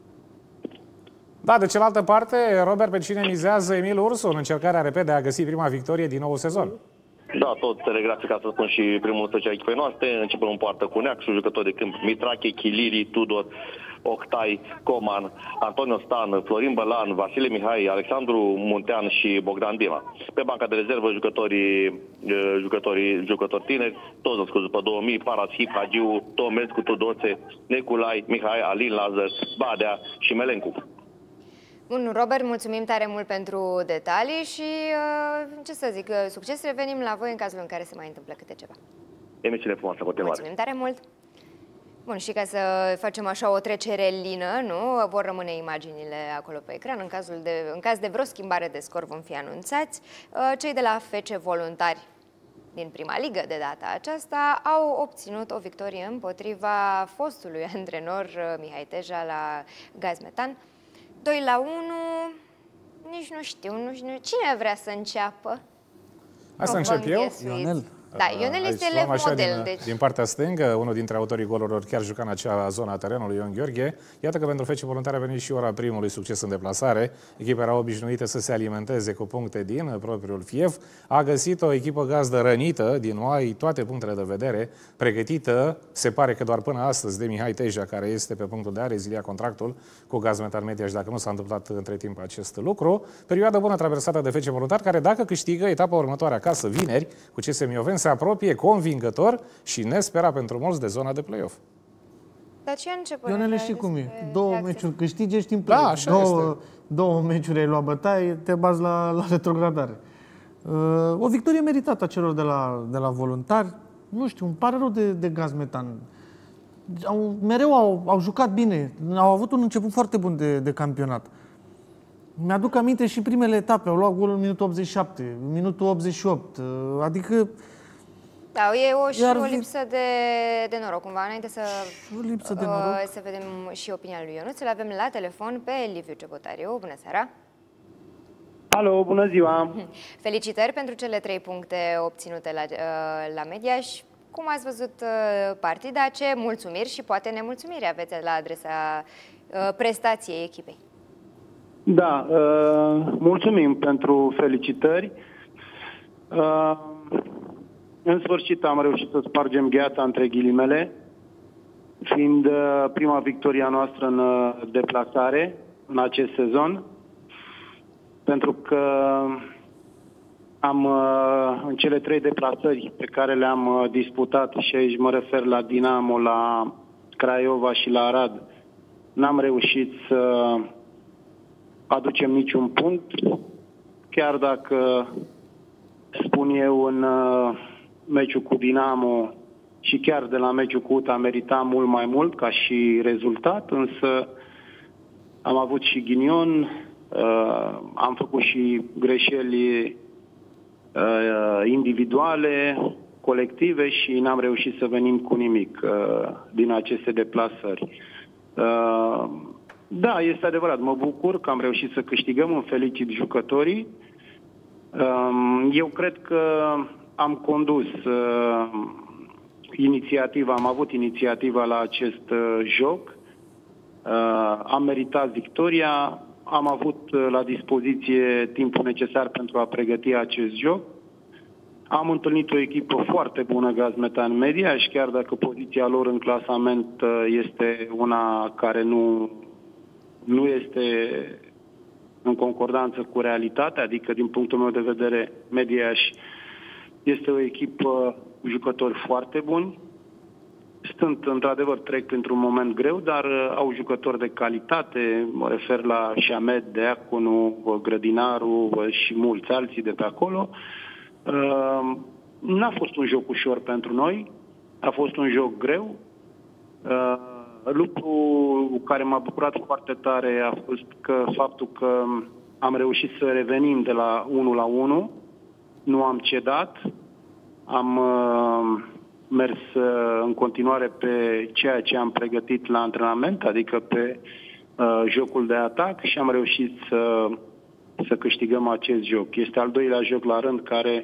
Da, de cealaltă parte, Robert, pe cine mizează Emil Ursu în încercarea repede de a găsi prima victorie din nou sezon? Da, tot telegrafic, ca să spun și primul stăcea echipei noastre. Începem în poartă cu Neacșu, jucători de câmp Mitrache, Chiliri, Tudor, Octai, Coman, Antonio Stan, Florin Bălan, Vasile Mihai, Alexandru Muntean și Bogdan Dima. Pe banca de rezervă jucătorii, jucătorii, jucători tineri, toți născuți după două mii, Paras, Hip, Hagiu, Tomescu, Tudose, Neculai, Mihai, Alin Lazar, Badea și Melencu. Bun, Robert, mulțumim tare mult pentru detalii și, ce să zic, succes, revenim la voi în cazul în care se mai întâmplă câte ceva. Emisiune frumoasă, continuare. Mulțumim tare mult! Bun, și ca să facem așa o trecere lină, nu? Vor rămâne imaginile acolo pe ecran. În, cazul de, în caz de vreo schimbare de scor vom fi anunțați. Cei de la F C Voluntari din prima ligă de data aceasta au obținut o victorie împotriva fostului antrenor Mihai Teja la Gazmetan. doi la unu, nici nu știu, nu știu, cine vrea să înceapă? Hai să încep eu? Ionel. Da, Ionel este elev model. Din, deci... din partea stângă, unul dintre autorii golurilor chiar juca în acea zonă a terenului, Ion Gheorghe. Iată că pentru F C Voluntari a venit și ora primului succes în deplasare. Echipa era obișnuită să se alimenteze cu puncte din propriul fief. A găsit o echipă gazdă rănită, din Oai, toate punctele de vedere, pregătită, se pare că doar până astăzi, de Mihai Teja, care este pe punctul de a rezilia contractul cu Gazmetan Media și dacă nu s-a întâmplat între timp acest lucru. Perioada bună traversată de F C Voluntari, care dacă câștigă etapa următoare acasă, vineri, cu C S Mioveni, se apropie convingător și nespera pentru mulți de zona de play-off. Dar ce a început? Ionele, știi cum e? Două reacție. meciuri câștigi, ești în play-off. Da, așa două, este. două meciuri ai luat bătaie, te bazi la, la retrogradare. Uh, o victorie meritată a celor de la, de la Voluntari. Nu știu, îmi pare rău de, de Gazmetan. Au, mereu au, au jucat bine. Au avut un început foarte bun de, de campionat. Mi-aduc aminte și primele etape. Au luat golul în minutul optzeci și șapte, în minutul optzeci și opt. Uh, adică Da, e o, și Iar o vi- lipsă de, de noroc, cumva, înainte să, o lipsă de uh, noroc. să vedem și opinia lui Ionuț. Îl avem la telefon pe Liviu Cepotariu. Bună seara! Alo, bună ziua! Felicitări pentru cele trei puncte obținute la, uh, la Media și cum ați văzut uh, partida, ce mulțumiri și poate nemulțumiri aveți la adresa uh, prestației echipei. Da, uh, mulțumim pentru felicitări. Uh, în sfârșit am reușit să spargem gheața între ghilimele, fiind uh, prima victorie a noastră în uh, deplasare în acest sezon, pentru că am uh, în cele trei deplasări pe care le-am uh, disputat, și aici mă refer la Dinamo, la Craiova și la Arad, n-am reușit să aducem niciun punct, chiar dacă, spun eu, în uh, meciul cu Dinamo și chiar de la meciul cu U T A meritam mult mai mult ca și rezultat, însă am avut și ghinion, uh, am făcut și greșeli uh, individuale, colective și n-am reușit să venim cu nimic uh, din aceste deplasări. Uh, Da, este adevărat. Mă bucur că am reușit să câștigăm, îmi felicit jucătorii. Eu cred că am condus inițiativa, am avut inițiativa la acest joc. Am meritat victoria, am avut la dispoziție timpul necesar pentru a pregăti acest joc. Am întâlnit o echipă foarte bună, Gazmetan Media, și chiar dacă poziția lor în clasament este una care nu... nu este în concordanță cu realitatea, adică din punctul meu de vedere Mediaș este o echipă cu jucători foarte buni, sunt, într-adevăr, trec printr-un moment greu, dar uh, au jucători de calitate, mă refer la Șamed, Deaconu, Grădinaru uh, și mulți alții de pe acolo. Uh, n-a fost un joc ușor pentru noi, a fost un joc greu. Uh, lucru care m-a bucurat foarte tare a fost că faptul că am reușit să revenim de la unu la unu, nu am cedat, am uh, mers uh, în continuare pe ceea ce am pregătit la antrenament, adică pe uh, jocul de atac și am reușit să, să câștigăm acest joc. Este al doilea joc la rând care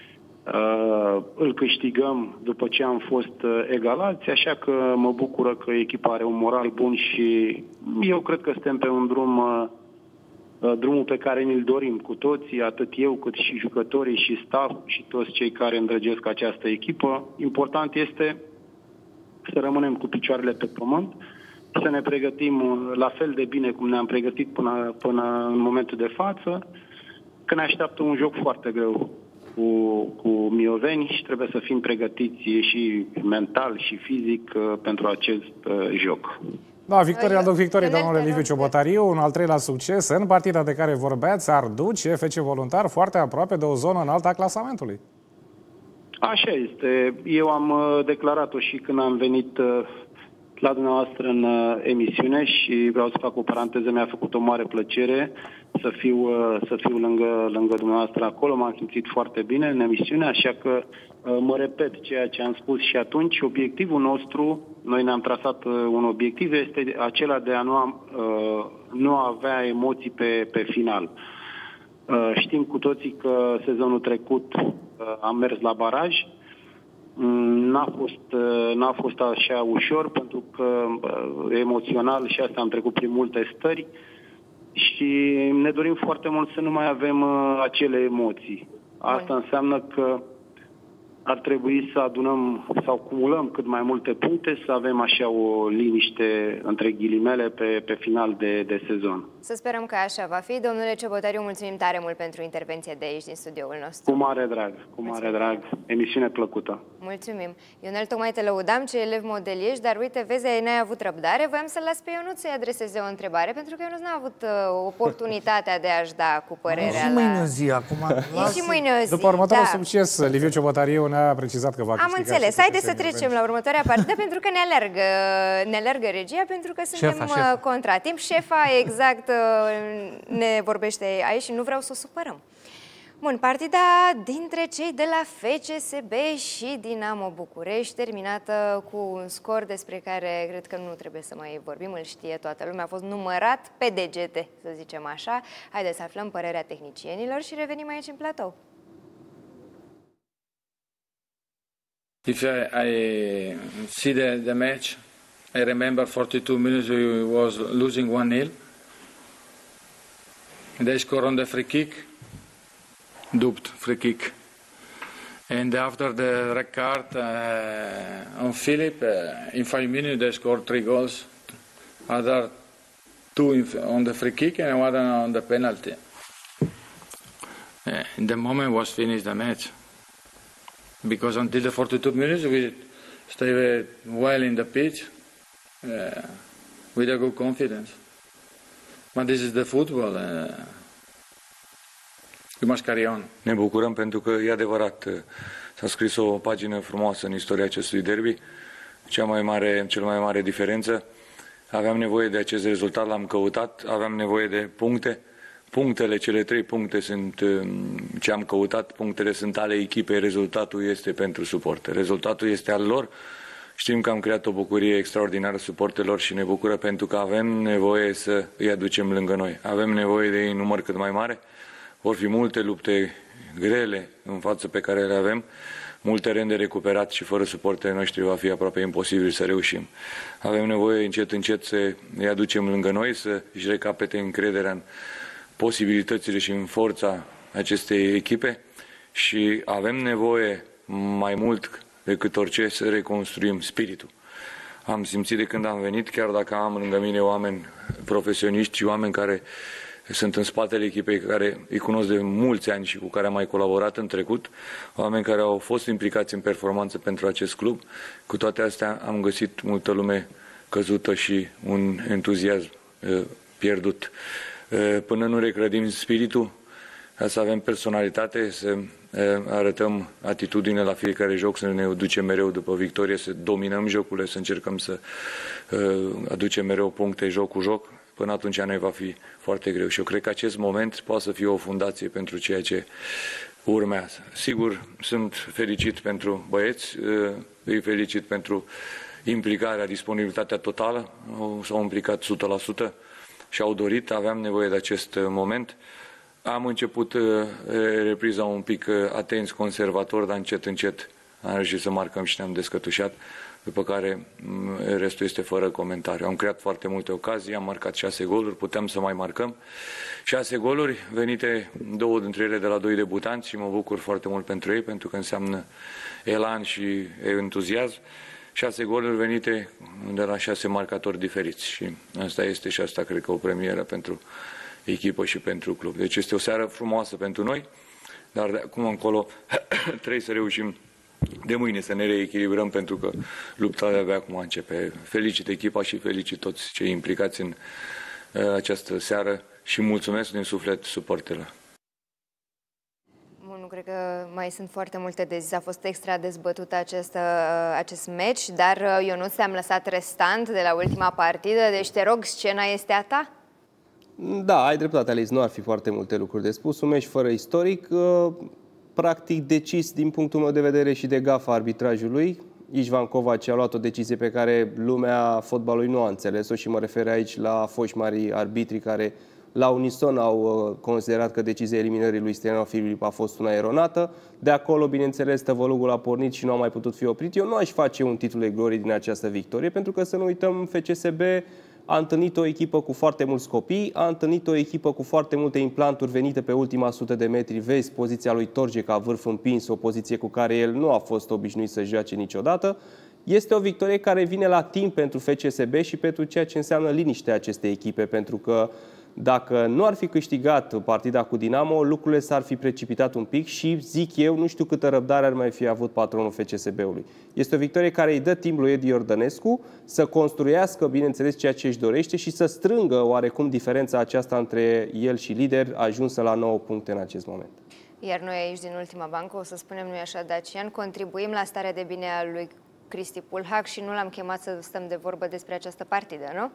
uh, îl câștigăm după ce am fost uh, egalați, așa că mă bucură că echipa are un moral bun și eu cred că suntem pe un drum uh, drumul pe care ne-l dorim cu toții, atât eu cât și jucătorii și staff și toți cei care îndrăgesc această echipă. Important este să rămânem cu picioarele pe pământ, să ne pregătim la fel de bine cum ne-am pregătit până, până în momentul de față, că ne așteaptă un joc foarte greu cu, cu Mioveni și trebuie să fim pregătiți și mental și fizic pentru acest joc. Da, victoria aduc victorie, domnule Liviu Ciobotariu, un al treilea succes în partida de care vorbeați ar duce F C Voluntar foarte aproape de o zonă înaltă a clasamentului. Așa este. Eu am declarat-o și când am venit la dumneavoastră în emisiune și vreau să fac o paranteză, mi-a făcut o mare plăcere să fiu, să fiu lângă, lângă dumneavoastră acolo. M-am simțit foarte bine în emisiune, așa că mă repet ceea ce am spus și atunci. Obiectivul nostru, noi ne-am trasat un obiectiv, este acela de a nu, am, nu avea emoții pe, pe final. Știm cu toții că sezonul trecut am mers la baraj. N-a fost, n-a fost așa ușor, pentru că emoțional și asta am trecut prin multe stări și ne dorim foarte mult să nu mai avem acele emoții. Asta înseamnă că ar trebui să adunăm, să acumulăm cât mai multe puncte, să avem așa o liniște, între ghilimele, pe, pe final de, de sezon. Să sperăm că așa va fi. Domnule Ciobotariu, mulțumim tare mult pentru intervenția de aici, din studioul nostru. Cu mare drag, cu mare drag. Emisiune plăcută. Mulțumim. Ionel, tocmai te lăudam ce elev model ești, dar uite, vezi, n-ai avut răbdare. Voiam să-l las pe Ionuț să-i adreseze o întrebare, pentru că Ionuț n-a avut uh, oportunitatea de a-și da cu părerea. Și mâine o zi acum. E și mâine o zi. După următorul da. succes, Liviu Ciobotariu ne-a precizat că va câștiga. Am înțeles. Haideți să trecem la următoarea partidă, pentru că ne alergă, ne alergă regia, pentru că suntem șefa, șefa. contra timp. Șefa, exact, ne vorbește aici și nu vreau să o supărăm. Bun, partida dintre cei de la F C S B și Dinamo București, terminată cu un scor despre care cred că nu trebuie să mai vorbim, îl știe toată lumea, a fost numărat pe degete, să zicem așa. Haideți să aflăm părerea tehnicienilor și revenim aici în platou. If I, I see the, the match, I remember forty-two minutes we was losing one nil. They score on the free kick, duped free kick. And after the red card uh, on Philip, uh, in five minutes they scored three goals. Other two in, on the free kick and one on the penalty. Uh, in the moment was finished the match. Because until the forty-two minutes we stay well in the pitch uh, with a good confidence. But this is the football. Uh, we must carry on. Ne bucurăm pentru că e adevărat, s-a scris o pagină frumoasă în istoria acestui derby, cea mai mare, cel mai mare diferență. Aveam nevoie de acest rezultat, l-am căutat, aveam nevoie de puncte. Punctele, cele trei puncte sunt ce am căutat, punctele sunt ale echipei, rezultatul este pentru suporteri. Rezultatul este al lor. Știm că am creat o bucurie extraordinară suporterilor și ne bucură pentru că avem nevoie să îi aducem lângă noi. Avem nevoie de ei număr cât mai mare. Vor fi multe lupte grele în față pe care le avem, mult teren de recuperat și fără suporterii noștri va fi aproape imposibil să reușim. Avem nevoie încet, încet să îi aducem lângă noi, să își recapete încrederea în posibilitățile și în forța acestei echipe și avem nevoie mai mult decât orice să reconstruim spiritul. Am simțit de când am venit, chiar dacă am lângă mine oameni profesioniști și oameni care sunt în spatele echipei care îi cunosc de mulți ani și cu care am mai colaborat în trecut, oameni care au fost implicați în performanță pentru acest club. Cu toate astea am găsit multă lume căzută și un entuziasm pierdut. Până nu reclădim spiritul, ca să avem personalitate, să arătăm atitudine la fiecare joc, să ne ducem mereu după victorie, să dominăm jocurile, să încercăm să aducem mereu puncte joc cu joc, până atunci noi va fi foarte greu. Și eu cred că acest moment poate să fie o fundație pentru ceea ce urmează. Sigur, sunt fericit pentru băieți, îi felicit pentru implicarea, disponibilitatea totală, s-au implicat o sută la sută și au dorit, aveam nevoie de acest moment. Am început repriza un pic atenți, conservator, dar încet, încet am reușit să marcăm și ne-am descătușat, după care restul este fără comentariu. Am creat foarte multe ocazii, am marcat șase goluri, puteam să mai marcăm. Șase goluri venite, două dintre ele de la doi debutanți și mă bucur foarte mult pentru ei, pentru că înseamnă elan și entuziasm. Șase goluri venite de la șase marcatori diferiți și asta este și asta cred că o premieră pentru echipă și pentru club. Deci este o seară frumoasă pentru noi, dar de acum încolo trebuie să reușim de mâine să ne reechilibrăm, pentru că lupta de-abia acum începe. Felicit echipa și felicit toți cei implicați în uh, această seară și mulțumesc din suflet suporterilor. Nu cred că mai sunt foarte multe de zis. A fost extra dezbătut acest, acest meci, dar Ionuț, te-am lăsat restant de la ultima partidă, deci te rog, scena este a ta? Da, ai dreptate, Alice, nu ar fi foarte multe lucruri de spus. Un meci fără istoric, practic decis din punctul meu de vedere și de gafa arbitrajului. Ișvan Covaci a luat o decizie pe care lumea fotbalului nu a înțeles-o și mă refer aici la foști mari arbitri care la unison au considerat că decizia eliminării lui Stelian Filip a fost una eronată. De acolo, bineînțeles, tăvălugul a pornit și nu a mai putut fi oprit. Eu nu aș face un titlu de glorie din această victorie, pentru că să nu uităm, F C S B a întâlnit o echipă cu foarte mulți copii, a întâlnit o echipă cu foarte multe implanturi venite pe ultima sută de metri. Vezi poziția lui Torge ca vârf împins, o poziție cu care el nu a fost obișnuit să joace niciodată. Este o victorie care vine la timp pentru F C S B și pentru ceea ce înseamnă liniștea acestei echipe, pentru că dacă nu ar fi câștigat partida cu Dinamo, lucrurile s-ar fi precipitat un pic și, zic eu, nu știu câtă răbdare ar mai fi avut patronul F C S B-ului. Este o victorie care îi dă timp lui Edi Iordănescu să construiască, bineînțeles, ceea ce își dorește și să strângă oarecum diferența aceasta între el și lider, ajunsă la nouă puncte în acest moment. Iar noi aici, din ultima bancă, o să spunem, nu-i așa, Dacian, contribuim la starea de bine a lui Cristi Pulhac și nu l-am chemat să stăm de vorbă despre această partidă, nu?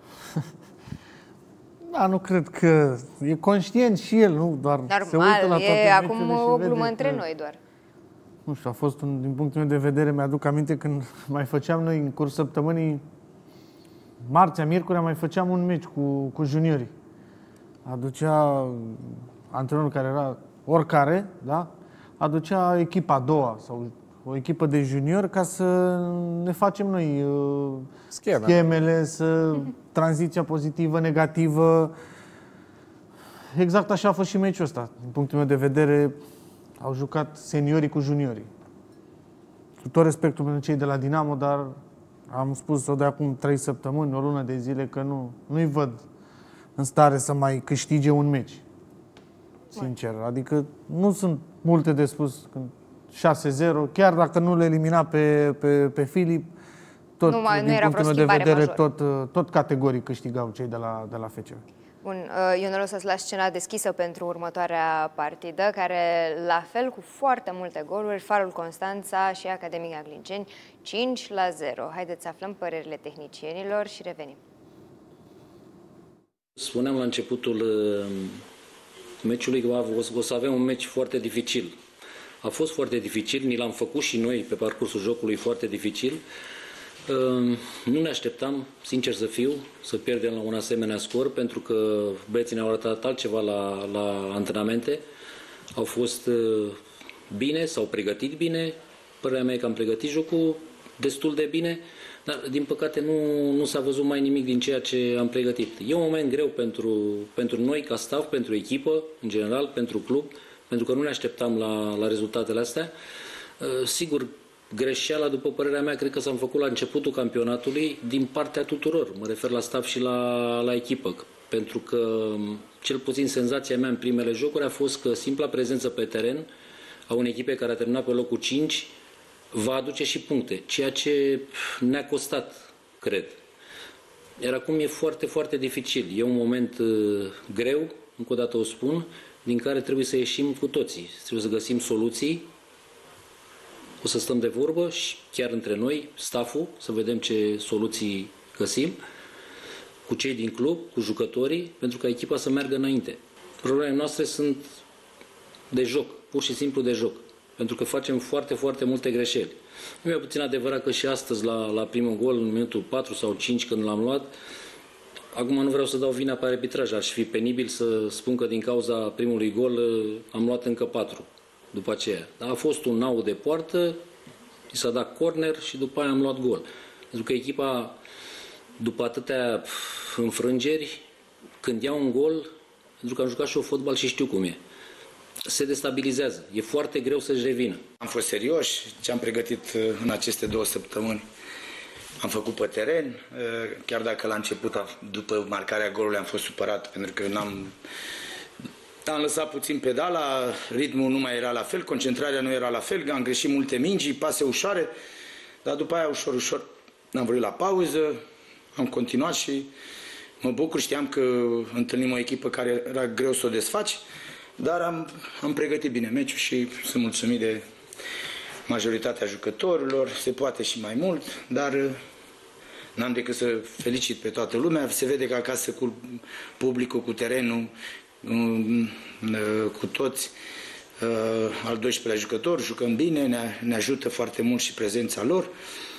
Da, nu cred că e conștient și el, nu doar normal, se uită la toate e acum o glumă vede între că, noi doar. Nu știu, a fost, un, din punctul meu de vedere, mi-aduc aminte când mai făceam noi în curs săptămânii, marțea, miercurea, mai făceam un meci cu, cu juniorii. Aducea antrenorul care era oricare, da? Aducea echipa a doua sau o echipă de junior ca să ne facem noi uh, Scheme. schemele, să tranziția pozitivă, negativă. Exact așa a fost și meciul ăsta. Din punctul meu de vedere, au jucat seniorii cu juniorii. Cu tot respectul pentru cei de la Dinamo, dar am spus-o de acum trei săptămâni, o lună de zile, că nu, nu-i văd în stare să mai câștige un meci. Sincer. Adică nu sunt multe de spus când șase zero, chiar dacă nu le elimina pe, pe, pe Filip, tot, nu mai, din nu era punctul meu de vedere, tot, major. tot categoric câștigau cei de la, de la F C. Bun, Ionel, o să-ți lași scena deschisă pentru următoarea partidă, care, la fel, cu foarte multe goluri, Farul Constanța și Academica Clinceni, cinci la zero. Haideți să aflăm părerile tehnicienilor și revenim. Spuneam la începutul meciului că o să avem un meci foarte dificil. A fost foarte dificil, ni l-am făcut și noi pe parcursul jocului foarte dificil. Nu ne așteptam, sincer să fiu, să pierdem la un asemenea scor, pentru că băieții ne-au arătat altceva la, la antrenamente. Au fost bine, s-au pregătit bine, părerea mea e că am pregătit jocul destul de bine, dar din păcate nu, nu s-a văzut mai nimic din ceea ce am pregătit. E un moment greu pentru, pentru noi ca staff, pentru echipă, în general, pentru club, pentru că nu ne așteptam la, la rezultatele astea. Sigur, greșeala, după părerea mea, cred că s-a făcut la începutul campionatului din partea tuturor. Mă refer la staff și la, la echipă. pentru că, cel puțin senzația mea în primele jocuri a fost că simpla prezență pe teren a unei echipe care a terminat pe locul cinci va aduce și puncte, ceea ce ne-a costat, cred. Iar acum e foarte, foarte dificil. E un moment uh, greu, încă o dată o spun, din care trebuie să ieșim cu toții. Trebuie să găsim soluții. O să stăm de vorbă și chiar între noi, stafful, să vedem ce soluții găsim, cu cei din club, cu jucătorii, pentru ca echipa să meargă înainte. Problemele noastre sunt de joc, pur și simplu de joc, pentru că facem foarte, foarte multe greșeli. Nu e puțin adevărat că și astăzi, la, la primul gol, în minutul patru sau cinci, când l-am luat, acum nu vreau să dau vina pe arbitraj, aș fi penibil să spun că din cauza primului gol am luat încă patru după aceea. Dar a fost un nau de poartă, i s-a dat corner și după aia am luat gol. Pentru că echipa, după atâtea înfrângeri, când ia un gol, pentru că am jucat și eu fotbal și știu cum e, se destabilizează. E foarte greu să-și revină. Am fost serioși, ce am pregătit în aceste două săptămâni am făcut pe teren, chiar dacă la început, după marcarea golului, am fost supărat pentru că n-am... Am lăsat puțin pedala, ritmul nu mai era la fel, concentrarea nu era la fel, am greșit multe mingi, pase ușoare, dar după aia ușor, ușor am vrut la pauză, am continuat și mă bucur, știam că întâlnim o echipă care era greu să o desfaci, dar am, am pregătit bine meciul și sunt mulțumit de majoritatea jucătorilor, se poate și mai mult, dar n-am decât să felicit pe toată lumea. Se vede că acasă cu publicul, cu terenul, cu toți, al doisprezecelea jucător, jucăm bine, ne, ne ajută foarte mult și prezența lor.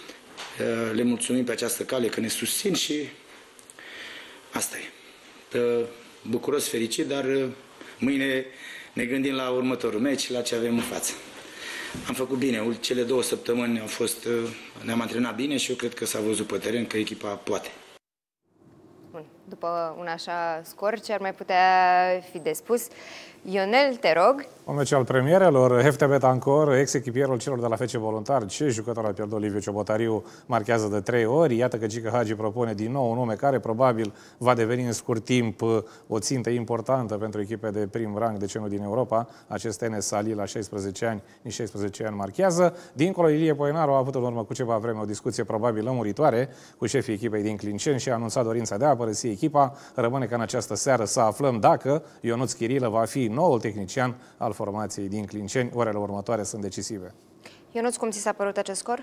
Le mulțumim pe această cale că ne susțin și asta e. Bucuros, fericit, dar mâine ne gândim la următorul meci, la ce avem în față. Am făcut bine, cele două săptămâni au fost, ne-am antrenat bine și eu cred că s-a văzut pe teren că echipa poate. Bun. După un așa scor, ce ar mai putea fi de spus? Ionel, te rog. Un meci al premierelor, F T Betancor, ex-echipierul celor de la F C Voluntari, ce jucător al pierdut Liviu Ciobotariu, marchează de trei ori. Iată că Gică Hagi propune din nou un nume care probabil va deveni în scurt timp o țintă importantă pentru echipe de prim rang, de ce nu din Europa. Acest Enes Ali la șaisprezece ani, nici șaisprezece ani marchează. Dincolo, Ilie Poenaru a avut în urmă cu ceva vreme o discuție probabil lămuritoare cu șefii echipei din Clinceni și a anunțat dorința de a părăsi echipa. Rămâne ca în această seară să aflăm dacă Ionuț Chirilă va fi noul tehnician al formației din Clinceni. Orele următoare sunt decisive. Ionuț, cum ți s-a părut acest scor?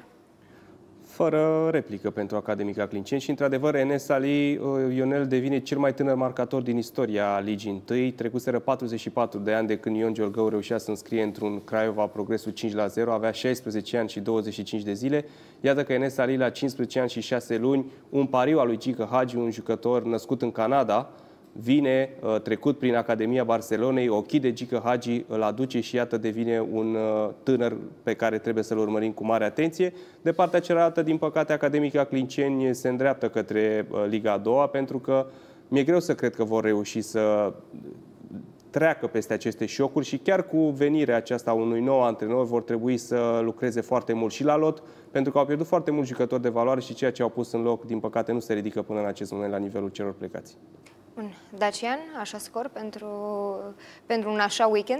Fără replică pentru Academica Clinceni și, într-adevăr, Enes Ali, Ionel, devine cel mai tânăr marcator din istoria Ligii întâi. Trecuseră patruzeci și patru de ani de când Ion Giolgău reușea să înscrie într-un Craiova Progresul cinci la zero, avea șaisprezece ani și douăzeci și cinci de zile. Iată că Enes Ali, la cincisprezece ani și șase luni, un pariu al lui Gică Hagi, un jucător născut în Canada, vine, trecut prin Academia Barcelonei, ochii de Gică Hagi îl aduce și iată devine un tânăr pe care trebuie să-l urmărim cu mare atenție. De partea cealaltă, din păcate, Academica Clinceni se îndreaptă către Liga a doua, pentru că mi-e greu să cred că vor reuși să treacă peste aceste șocuri și chiar cu venirea aceasta unui nou antrenor vor trebui să lucreze foarte mult și la lot, pentru că au pierdut foarte mulți jucători de valoare și ceea ce au pus în loc, din păcate, nu se ridică până în acest moment la nivelul celor plecați. Bun. Dacian, așa scor pentru, pentru un așa weekend?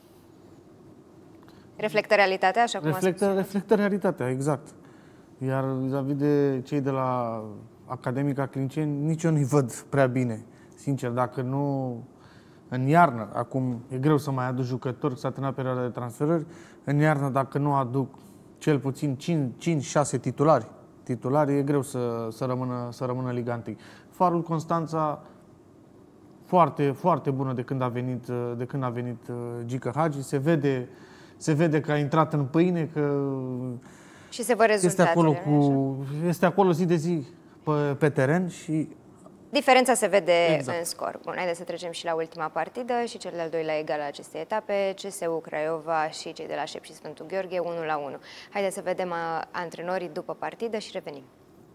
Reflectă realitatea, așa cum reflectă, a spus? Reflectă realitatea, exact. Iar vis-a-vis de cei de la Academica Clinceni, nici eu nu-i văd prea bine. Sincer, dacă nu în iarnă, acum e greu să mai aduc jucători, s-a terminat perioada de transferări, în iarnă, dacă nu aduc cel puțin cinci șase titulari, titulari, e greu să, să, rămână, să rămână Liga unu. Farul Constanța, foarte, foarte bună de când a venit, de când a venit Gică Hagi. Se vede, se vede că a intrat în pâine, că și se văd rezultatele. Este acolo, cu, este acolo zi de zi pe, pe teren și diferența se vede exact. În scor. Bun, haideți să trecem și la ultima partidă și cel de-al doilea egal al acestei etape, C S U Craiova și cei de la Șep și Sfântul Gheorghe, unu la unu. Haideți să vedem antrenorii după partidă și revenim.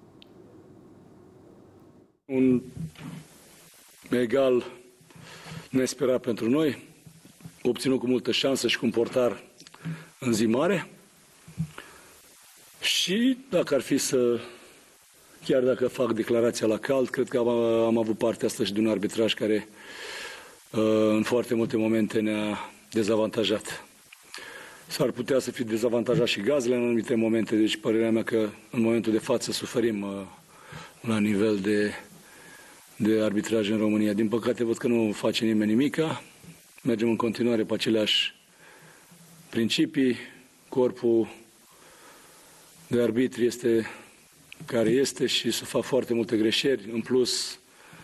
Un egal nesperat pentru noi, obținut cu multă șansă și cu un portar în zi mare. Și dacă ar fi să chiar dacă fac declarația la cald, cred că am, am avut parte asta și de un arbitraj care în foarte multe momente ne-a dezavantajat. S-ar putea să fie dezavantajat și Gazele în anumite momente, deci părerea mea că în momentul de față suferim la nivel de, de arbitraj în România. Din păcate văd că nu face nimeni nimica, mergem în continuare pe aceleași principii, corpul de arbitri este care este și se fac foarte multe greșeli. În plus,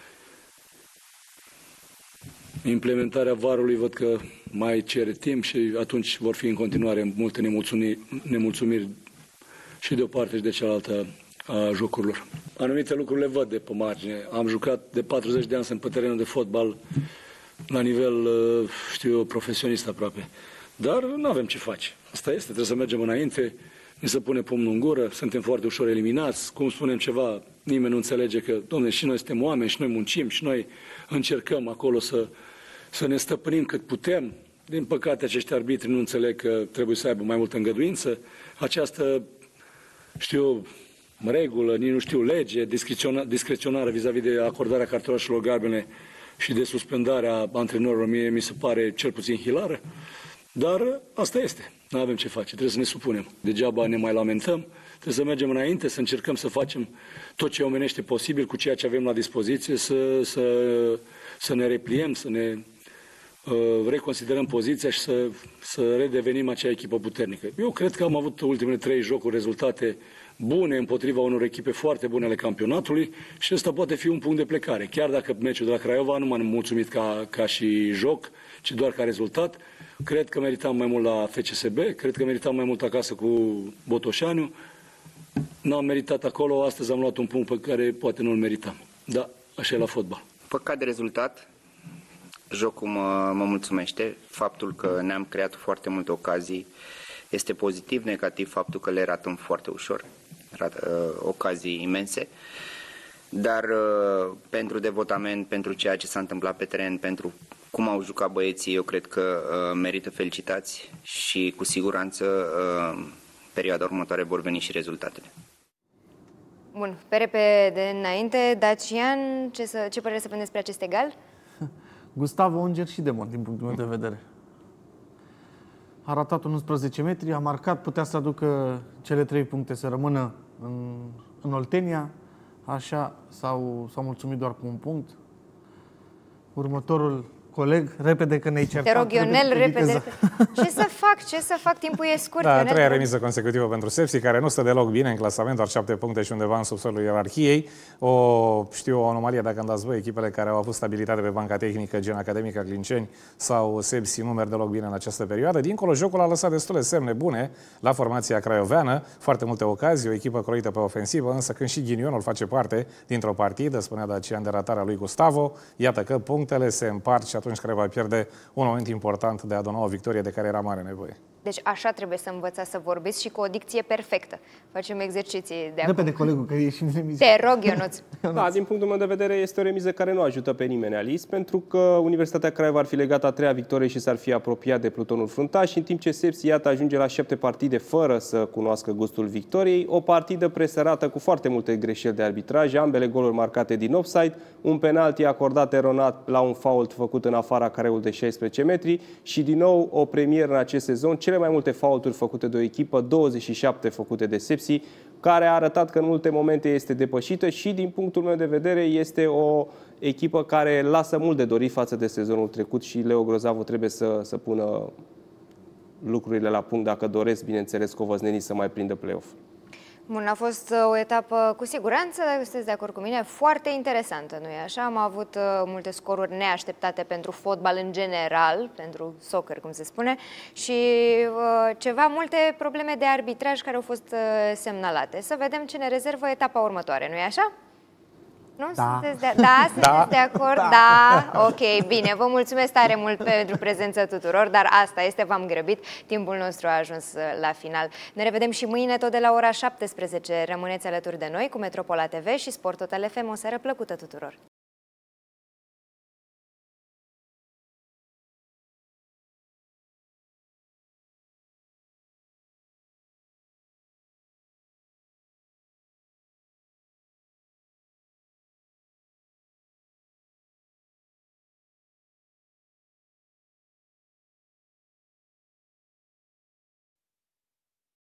implementarea varului văd că mai cere timp și atunci vor fi în continuare multe nemulțumiri, nemulțumiri și de o parte și de cealaltă a jocurilor. Anumite lucruri le văd de pe margine. Am jucat de patruzeci de ani, sunt pe terenul de fotbal la nivel, știu eu, profesionist aproape. Dar nu avem ce face. Asta este, trebuie să mergem înainte, ni se pune pumnul în gură, suntem foarte ușor eliminați. Cum spunem ceva, nimeni nu înțelege că, dom'le, și noi suntem oameni, și noi muncim, și noi încercăm acolo să, să ne stăpânim cât putem. Din păcate, acești arbitri nu înțeleg că trebuie să aibă mai multă îngăduință. Această, știu eu, regulă, nici nu știu, lege discreționară vis-a-vis de acordarea cartonașelor galbene și de suspendarea antrenorilor, mie mi se pare cel puțin hilară. Dar asta este. Nu avem ce face. Trebuie să ne supunem. Degeaba ne mai lamentăm. Trebuie să mergem înainte, să încercăm să facem tot ce omenește posibil cu ceea ce avem la dispoziție, să, să, să ne repliem, să ne uh, reconsiderăm poziția și să, să redevenim acea echipă puternică. Eu cred că am avut ultimele trei jocuri rezultate bune împotriva unor echipe foarte bune ale campionatului și ăsta poate fi un punct de plecare. Chiar dacă meciul de la Craiova nu m-am mulțumit ca, ca și joc, ci doar ca rezultat, cred că meritam mai mult la F C S B, cred că meritam mai mult acasă cu Botoșaniu. N-am meritat acolo, astăzi am luat un punct pe care poate nu-l meritam. Da, așa e la fotbal. Păcat de rezultat, jocul mă, mă mulțumește. Faptul că ne-am creat foarte multe ocazii este pozitiv, negativ faptul că le ratăm foarte ușor, rat, uh, ocazii imense. Dar uh, pentru devotament, pentru ceea ce s-a întâmplat pe teren, pentru cum au jucat băieții, eu cred că uh, merită felicitați și cu siguranță uh, perioada următoare vor veni și rezultatele. Bun, pe repede înainte, Dacian, ce, să, ce părere să vă despre acest egal? Gustavo Unger și Demon, din punctul meu de vedere. A ratat unsprezece metri, a marcat, putea să aducă cele trei puncte să rămână în, în Oltenia. Așa s-au, s-au mulțumit doar cu un punct. Următorul coleg, repede că ne-ai certat. Te rog, Ionel, repede. repede. Ce să fac? Ce să fac? Timpul e scurt. Da, a treia remiză consecutivă pentru Sepsi, care nu stă deloc bine în clasament, doar șapte puncte și undeva în subsolul ierarhiei. O, știu, o anomalie dacă îmi dați voi, echipele care au avut stabilitate pe banca tehnică, gen Academica Clinceni sau Sepsi, nu merg deloc bine în această perioadă. Dincolo, jocul a lăsat destule semne bune la formația craioveană, foarte multe ocazii, o echipă croită pe ofensivă, însă când și ghinionul face parte dintr-o partidă, spunea Dacian de ratarea lui Gustavo, iată că punctele se împart și atunci Craiova pierde un moment important de a aduna o victorie de care era mare nevoie. Deci așa trebuie să învățați să vorbiți și cu o dicție perfectă. Facem exerciții de acum. Repede, colegul, că ieșim în remiză. Te rog, Ionuț. Da, din punctul meu de vedere este o remiză care nu ajută pe nimeni, Alice, pentru că Universitatea Craiova ar fi legat a treia victorie și s-ar fi apropiat de plutonul fruntaș, în timp ce Sepsi, iată, ajunge la șapte partide fără să cunoască gustul victoriei, o partidă presărată cu foarte multe greșeli de arbitraj, ambele goluri marcate din offside, un penalti acordat eronat la un fault făcut în afara careului de șaisprezece metri și din nou o premieră în acest sezon, cele mai multe faulturi făcute de o echipă, douăzeci și șapte făcute de Sepsi, care a arătat că în multe momente este depășită și din punctul meu de vedere este o echipă care lasă mult de dorit față de sezonul trecut și Leo Grozavu trebuie să, să pună lucrurile la punct dacă doresc, bineînțeles, covăznenii să mai prindă play-off. Bun, a fost o etapă cu siguranță, dacă sunteți de acord cu mine, foarte interesantă, nu-i așa? Am avut uh, multe scoruri neașteptate pentru fotbal în general, pentru soccer, cum se spune, și uh, ceva multe probleme de arbitraj care au fost uh, semnalate. Să vedem ce ne rezervă etapa următoare, nu-i așa? Nu? Da. Sunteți de, da, sunteți da. de acord? Da. da. Ok, bine. Vă mulțumesc tare mult pentru prezența tuturor, dar asta este, v-am grăbit. Timpul nostru a ajuns la final. Ne revedem și mâine tot de la ora șaptesprezece. Rămâneți alături de noi cu Metropola T V și Sport Total F M. O seară plăcută tuturor!